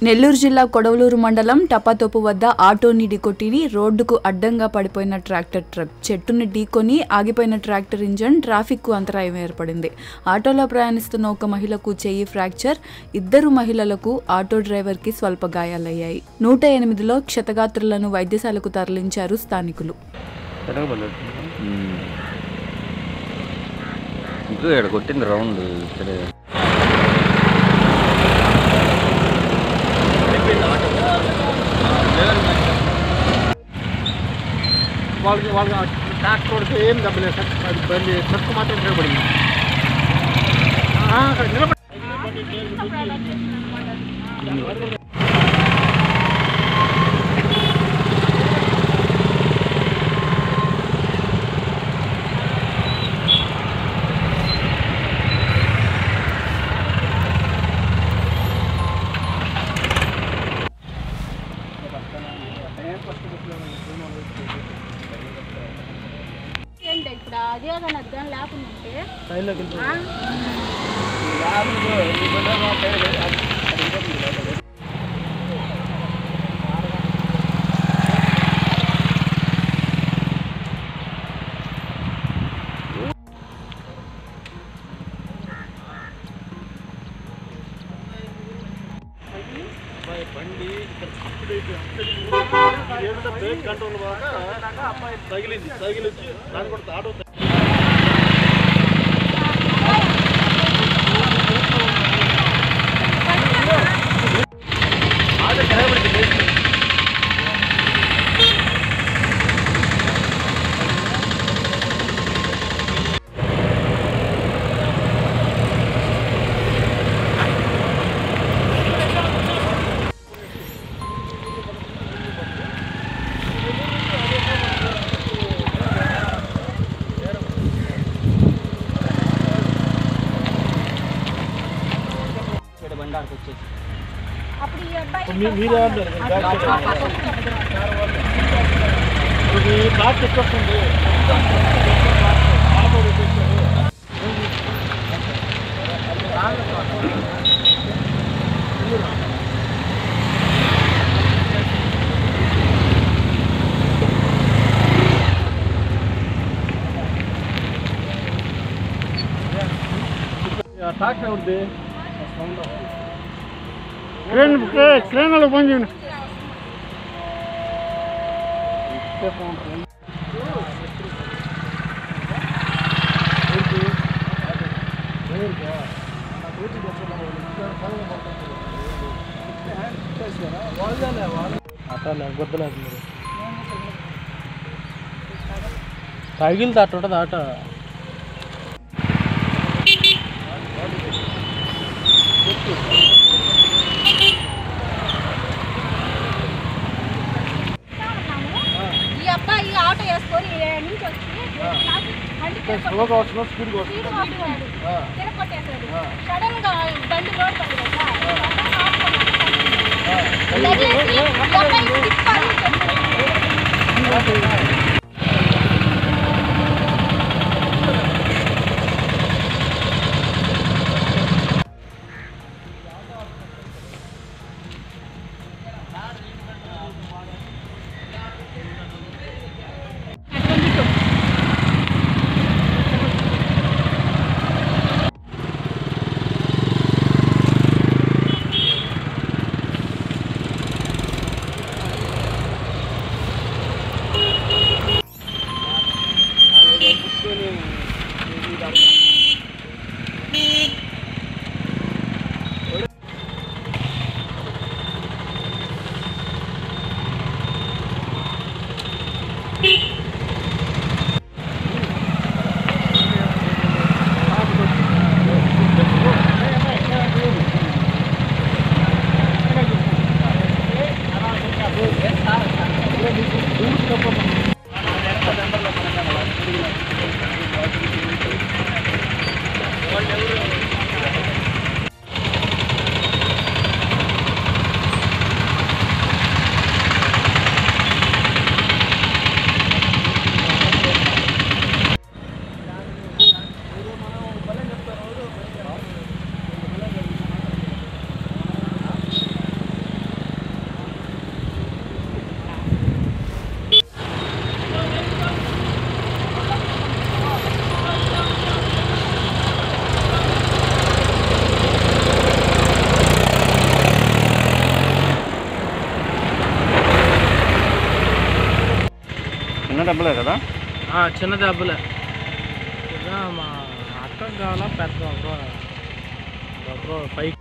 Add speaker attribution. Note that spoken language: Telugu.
Speaker 1: నెల్లూరు జిల్లా కొడవలూరు మండలం టపాతోపు వద్ద ఆటోని ఢీకొట్టి రోడ్డుకు అడ్డంగా పడిపోయిన ట్రాక్టర్ ట్రక్ చెట్టుని ఢీకొని ఆగిపోయిన ట్రాక్టర్ ఇంజన్ ట్రాఫిక్ కు అంతరాయం ఏర్పడింది. ఆటోలో ప్రయాణిస్తున్న ఒక మహిళకు చెయ్యి ఫ్రాక్చర్, ఇద్దరు మహిళలకు ఆటో డ్రైవర్ కి స్వల్ప గాయాలయ్యాయి. 108లో క్షతగాత్రులను వైద్యశాలకు తరలించారు స్థానికులు.
Speaker 2: వాళ్ళకి ట్రాక్టర్ ఏం దెబ్బలేదు సార్. అది బండి ట్రక్ మాత్రం నిలబడింది.
Speaker 3: ఇప్పుడు అదే కానీ అర్థం లేకుంటే
Speaker 2: బండి బ్రేక్ కంట్రోల్ తగిలింది. తగిలిచ్చి దాన్ని కూడా ఆటో మీరే బాగా చెప్పొస్తుంది. ట్రాక్టర్ అవుతుంది. క్రేన్ వాళ్ళకి ఫోన్ చేయండి. తగిలితే అట్ట ఉంటుంది ఆట.
Speaker 3: ఈ ఆటో వేసుకొని నుంచి వచ్చి
Speaker 2: స్పీడ్
Speaker 3: తిరగొట్టేసాడు. సడన్ గా బండి రోడ్ పడింది కదా.
Speaker 2: దెబ్బలే కదా?
Speaker 4: చిన్న దెబ్బలే. మా అక్కకు కావాలా పెద్ద పైకి